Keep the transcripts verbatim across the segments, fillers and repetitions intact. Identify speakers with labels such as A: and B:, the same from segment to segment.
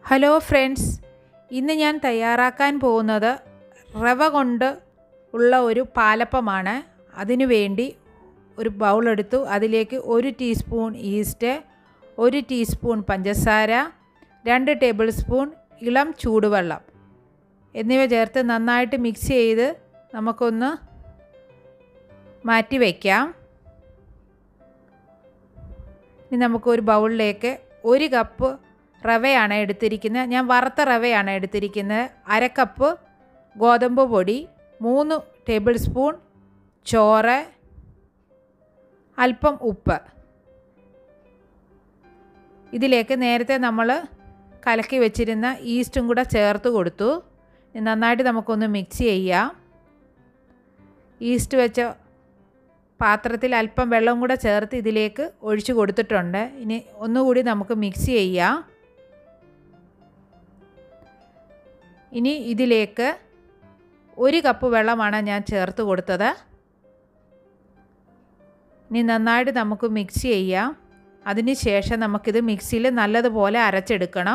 A: Hello friends, ഇന്ന് ഞാൻ തയ്യാറാക്കാൻ പോകുന്നത് റവ കൊണ്ട് ഉള്ള ഒരു പാലപ്പമാണ്. അതിനു വേണ്ടി ഒരു ബൗൾ എടുത്തു. അതിലേക്ക് ഒരു ടീസ്പൂൺ ഈസ്റ്റ്, ഒരു ടീസ്പൂൺ പഞ്ചസാര, രണ്ട് ടേബിൾ സ്പൂൺ ഇളം ചൂടുവെള്ളം എന്നിവ ചേർത്ത് നന്നായിട്ട് മിക്സ് ചെയ്ത് നമുക്കൊന്ന് മാറ്റി വയ്ക്കാം. ഇനി നമുക്കൊരു ബൗളിലേക്ക് ഒരു കപ്പ് റവയാണ് എടുത്തിരിക്കുന്നത്. ഞാൻ വറുത്ത റവയാണ് എടുത്തിരിക്കുന്നത്. അര കപ്പ് ഗോതമ്പ് പൊടി, മൂന്ന് ടേബിൾ സ്പൂൺ ചോറ്, അല്പം ഉപ്പ്. ഇതിലേക്ക് നേരത്തെ നമ്മൾ കലക്കി വെച്ചിരുന്ന ഈസ്റ്റും കൂടെ ചേർത്ത് കൊടുത്തു. നന്നായിട്ട് നമുക്കൊന്ന് മിക്സ് ചെയ്യാം. ഈസ്റ്റ് വെച്ച പാത്രത്തിൽ അല്പം വെള്ളം കൂടെ ചേർത്ത് ഇതിലേക്ക് ഒഴിച്ചു കൊടുത്തിട്ടുണ്ട്. ഇനി ഒന്നുകൂടി നമുക്ക് മിക്സ് ചെയ്യാം. ഇനി ഇതിലേക്ക് ഒരു കപ്പ് വെള്ളമാണ് ഞാൻ ചേർത്ത് കൊടുത്തത്. ഇനി നന്നായിട്ട് നമുക്ക് മിക്സ് ചെയ്യാം. അതിന് ശേഷം നമുക്കിത് മിക്സിയിൽ നല്ലതുപോലെ അരച്ചെടുക്കണം.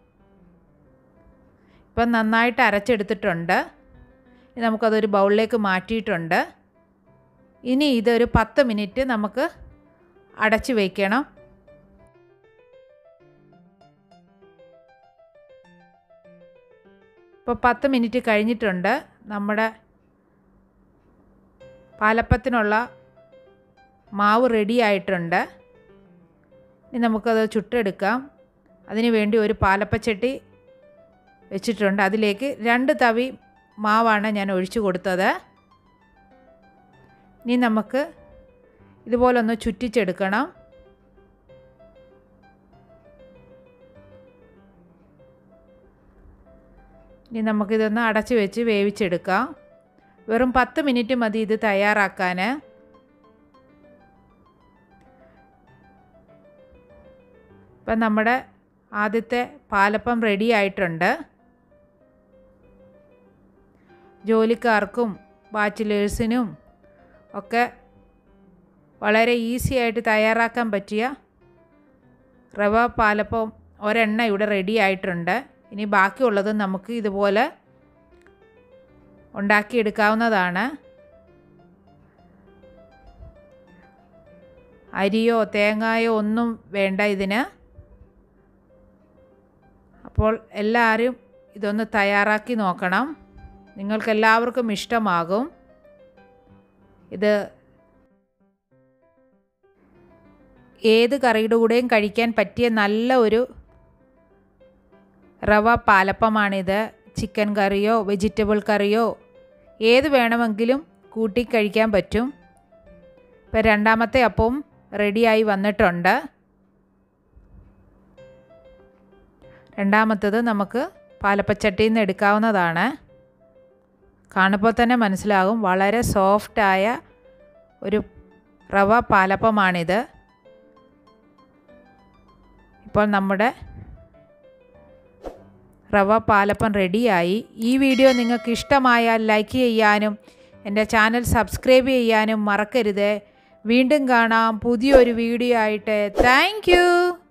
A: ഇപ്പം നന്നായിട്ട് അരച്ചെടുത്തിട്ടുണ്ട്. നമുക്കതൊരു ബൗളിലേക്ക് മാറ്റിയിട്ടുണ്ട്. ഇനി ഇതൊരു പത്ത് മിനിറ്റ് നമുക്ക് അടച്ചു വയ്ക്കണം. ഇപ്പോൾ പത്ത് മിനിറ്റ് കഴിഞ്ഞിട്ടുണ്ട്. നമ്മുടെ പാലപ്പത്തിനുള്ള മാവ് റെഡി ആയിട്ടുണ്ട്. ഇനി നമുക്കത് ചുട്ടെടുക്കാം. അതിനു വേണ്ടി ഒരു പാലപ്പച്ചട്ടി വെച്ചിട്ടുണ്ട്. അതിലേക്ക് രണ്ട് തവി മാവാണ് ഞാൻ ഒഴിച്ചു കൊടുത്തത്. ഇനി നമുക്ക് ഇതുപോലൊന്ന് ചുറ്റിച്ചെടുക്കണം. ഇനി നമുക്കിതൊന്ന് അടച്ച് വെച്ച് വേവിച്ചെടുക്കാം. വെറും പത്ത് മിനിറ്റ് മതി ഇത് തയ്യാറാക്കാൻ. ഇപ്പം നമ്മുടെ ആദ്യത്തെ പാലപ്പം റെഡി ആയിട്ടുണ്ട്. ജോലിക്കാർക്കും ബാച്ചിലേഴ്സിനും ഒക്കെ വളരെ ഈസി ആയിട്ട് തയ്യാറാക്കാൻ പറ്റിയ റവ പാലപ്പം ഒരെണ്ണ ഇവിടെ റെഡി ആയിട്ടുണ്ട്. ഇനി ബാക്കിയുള്ളത് നമുക്ക് ഇതുപോലെ ഉണ്ടാക്കിയെടുക്കാവുന്നതാണ്. അരിയോ തേങ്ങയോ ഒന്നും വേണ്ട ഇതിന്. അപ്പോൾ എല്ലാവരും ഇതൊന്ന് തയ്യാറാക്കി നോക്കണം. നിങ്ങൾക്കെല്ലാവർക്കും ഇഷ്ടമാകും. ഇത് ഏത് കറിയുടെ കൂടെയും കഴിക്കാൻ പറ്റിയ നല്ല ഒരു റവ പാലപ്പമാണിത്. ചിക്കൻ കറിയോ വെജിറ്റബിൾ കറിയോ ഏത് വേണമെങ്കിലും കൂട്ടി കഴിക്കാൻ പറ്റും. ഇപ്പം രണ്ടാമത്തെ അപ്പവും റെഡിയായി വന്നിട്ടുണ്ട്. രണ്ടാമത്തത് നമുക്ക് പാലപ്പച്ചട്ടിയിൽ നിന്ന് എടുക്കാവുന്നതാണ്. കാണുമ്പോൾ തന്നെ മനസ്സിലാകും വളരെ സോഫ്റ്റായ ഒരു റവ പാലപ്പമാണിത്. ഇപ്പോൾ നമ്മുടെ റവ പാലപ്പം റെഡിയായി. ഈ വീഡിയോ നിങ്ങൾക്ക് ഇഷ്ടമായാൽ ലൈക്ക് ചെയ്യാനും എൻ്റെ ചാനൽ സബ്സ്ക്രൈബ് ചെയ്യാനും മറക്കരുത്. വീണ്ടും കാണാം പുതിയൊരു വീഡിയോ ആയിട്ട്. Thank U.